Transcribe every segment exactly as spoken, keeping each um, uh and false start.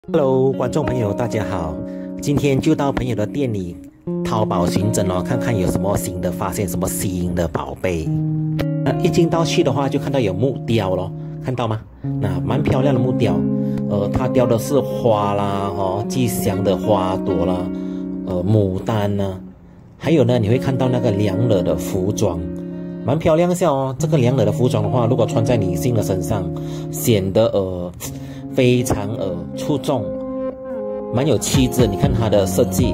Hello，观众朋友，大家好。今天就到朋友的店里淘宝寻真哦，看看有什么新的发现，什么吸引的宝贝。那一进到去的话，就看到有木雕咯，看到吗？那蛮漂亮的木雕，呃，它雕的是花啦，哦，吉祥的花朵啦，呃，牡丹呢，还有呢，你会看到那个娘惹的服装，蛮漂亮一下哦。这个娘惹的服装的话，如果穿在女性的身上，显得呃。非常呃出众，蛮有气质。你看它的设计，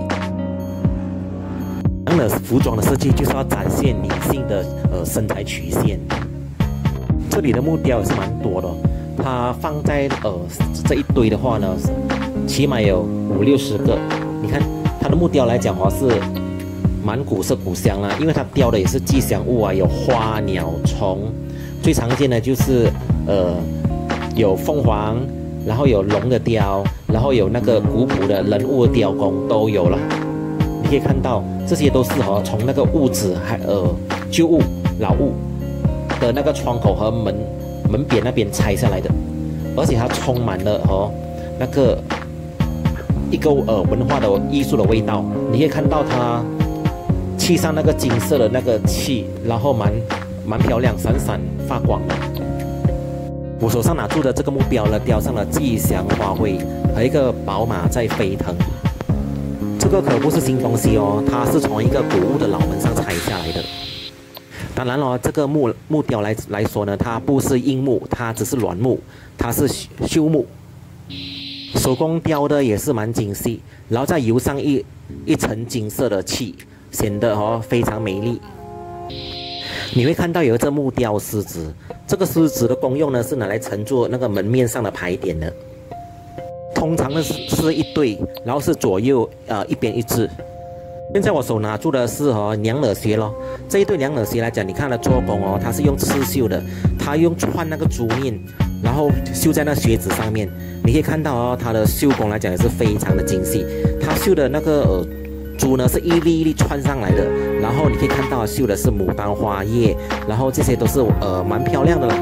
娘惹服装的设计就是要展现女性的呃身材曲线。这里的木雕也是蛮多的，它放在呃这一堆的话呢，起码有五六十个。你看它的木雕来讲的话是蛮古色古香啦，因为它雕的也是吉祥物啊，有花鸟虫，最常见的就是呃有凤凰。然后有龙的雕，然后有那个古朴的人物的雕工都有了。你可以看到，这些都是哦，从那个屋子还呃旧物老屋的那个窗口和门门边那边拆下来的，而且它充满了哦那个一个呃文化的艺术的味道。你可以看到它漆上那个金色的那个漆，然后蛮蛮漂亮，闪闪发光的。我手上拿住的这个目标呢，雕上了吉祥花卉和一个宝马在飞腾。这个可不是新东西哦，它是从一个古物的老门上拆下来的。当然了，这个木木雕来来说呢，它不是硬木，它只是软木，它是修木。手工雕的也是蛮精细，然后再油上一一层金色的漆，显得哦非常美丽。你会看到有一只木雕狮子，这个狮子的功用呢是拿来承住那个门面上的牌匾的。通常呢是是一对，然后是左右呃一边一只。现在我手拿住的是哦娘惹鞋咯，这一对娘惹鞋来讲，你看它做工哦，它是用刺绣的，它用串那个珠面，然后绣在那鞋子上面。你可以看到哦，它的绣工来讲也是非常的精细，它绣的那个呃。珠呢是一粒一粒穿上来的，然后你可以看到绣的是牡丹花叶，然后这些都是呃蛮漂亮的啦。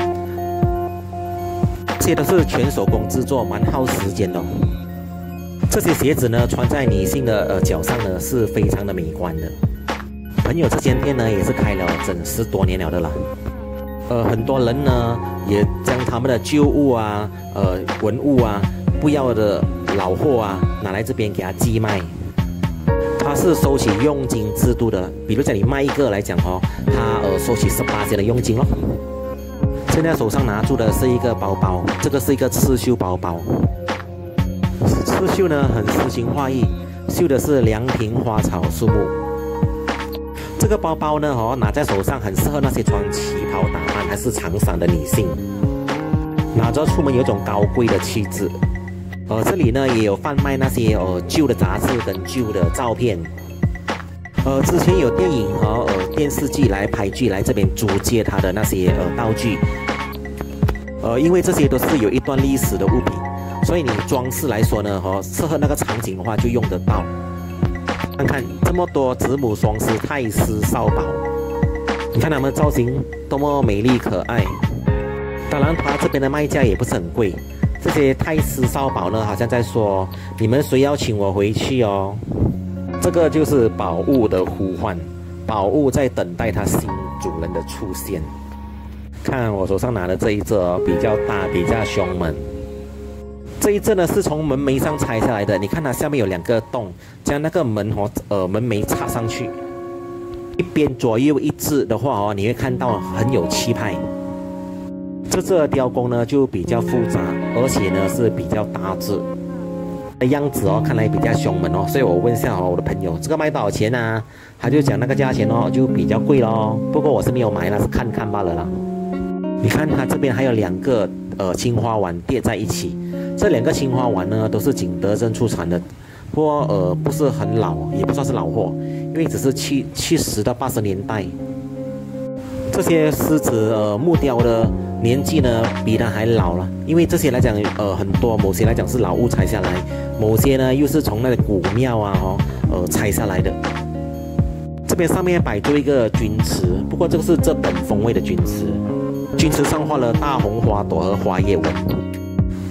这些都是全手工制作，蛮耗时间的哦。这些鞋子呢穿在女性的呃脚上呢是非常的美观的。朋友这间店呢也是开了整十多年了的啦。呃，很多人呢也将他们的旧物啊、呃文物啊、不要的老货啊拿来这边给他寄卖。它是收取佣金制度的，比如讲你卖一个来讲哦，它呃收取十八的佣金咯。现在手上拿住的是一个包包，这个是一个刺绣包包。刺绣呢很诗情画意，绣的是凉亭花草树木。这个包包呢哦拿在手上很适合那些穿旗袍打扮还是长衫的女性，拿着出门有一种高贵的气质。呃，这里呢也有贩卖那些呃旧的杂志跟旧的照片。呃，之前有电影和呃电视剧来拍剧来这边租借它的那些呃道具。呃，因为这些都是有一段历史的物品，所以你装饰来说呢，和适合那个场景的话就用得到。看看这么多子母双狮太师少保，你看它们造型多么美丽可爱。当然，它这边的卖价也不是很贵。这些太师少保呢，好像在说你们谁要请我回去哦？这个就是宝物的呼唤，宝物在等待它新主人的出现。看我手上拿的这一只哦，比较大，比较凶猛。这一只呢是从门楣上拆下来的，你看它下面有两个洞，将那个门哦呃门楣插上去，一边左右一只的话哦，你会看到很有气派。这只的雕工呢就比较复杂，而且呢是比较大只的样子哦，看来比较凶猛哦。所以我问一下哦，我的朋友，这个卖多少钱啊？他就讲那个价钱哦，就比较贵咯。不过我是没有买啦，是看看罢了啦。你看它这边还有两个呃青花丸叠在一起，这两个青花丸呢都是景德镇出产的，不过呃不是很老，也不算是老货，因为只是七七十到八十年代。这些狮子呃木雕的年纪呢比它还老了，因为这些来讲呃很多某些来讲是老物拆下来，某些呢又是从那个古庙啊哦呃拆下来的。这边上面摆着一个钧瓷，不过这个是这本风味的钧瓷，钧瓷上画了大红花朵和花叶纹。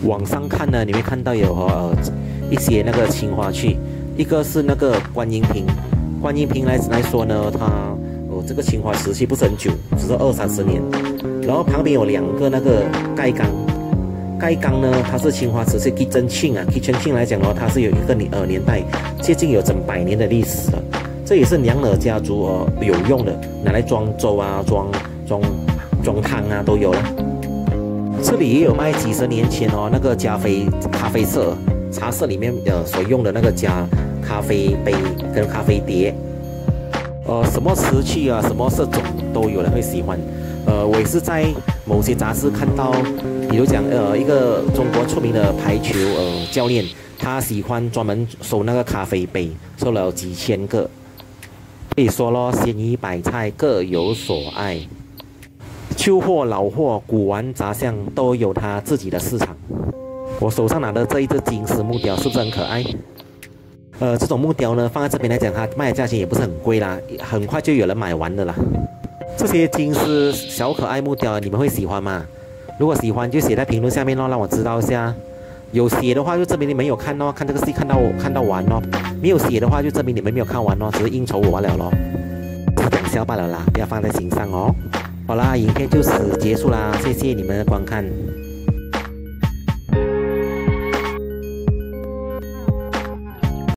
网上看呢，你会看到有呃一些那个青花器，一个是那个观音瓶，观音瓶来来说呢，它哦这个青花瓷器不是很久，只是二三十年。然后旁边有两个那个盖缸，盖缸呢它是青花瓷器 kitchen sink 啊 kitchen sink 来讲哦，它是有一个年呃年代接近有整百年的历史了。这也是娘惹家族呃有用的，拿来装粥啊、装装装汤啊都有了。这里也有卖几十年前哦那个加菲咖啡色茶室里面呃所用的那个加咖啡杯跟咖啡碟，呃什么瓷器啊什么色种都有人会喜欢。呃，我也是在某些杂志看到，比如讲呃一个中国出名的排球呃教练，他喜欢专门收那个咖啡杯，收了几千个。可以说咯，鲜衣百菜各有所爱。旧货、老货、古玩杂项都有它自己的市场。我手上拿的这一只金丝木雕是不是很可爱？呃，这种木雕呢，放在这边来讲，它卖的价钱也不是很贵啦，很快就有人买完的啦。这些金丝小可爱木雕，你们会喜欢吗？如果喜欢，就写在评论下面咯，让我知道一下。有写的话，就证明你们有看哦，看这个戏看到我看到完哦。没有写的话，就证明你们没有看完哦，只是应酬我了咯。是讲笑罢了啦，不要放在心上哦。好啦，影片就此结束啦，谢谢你们的观看。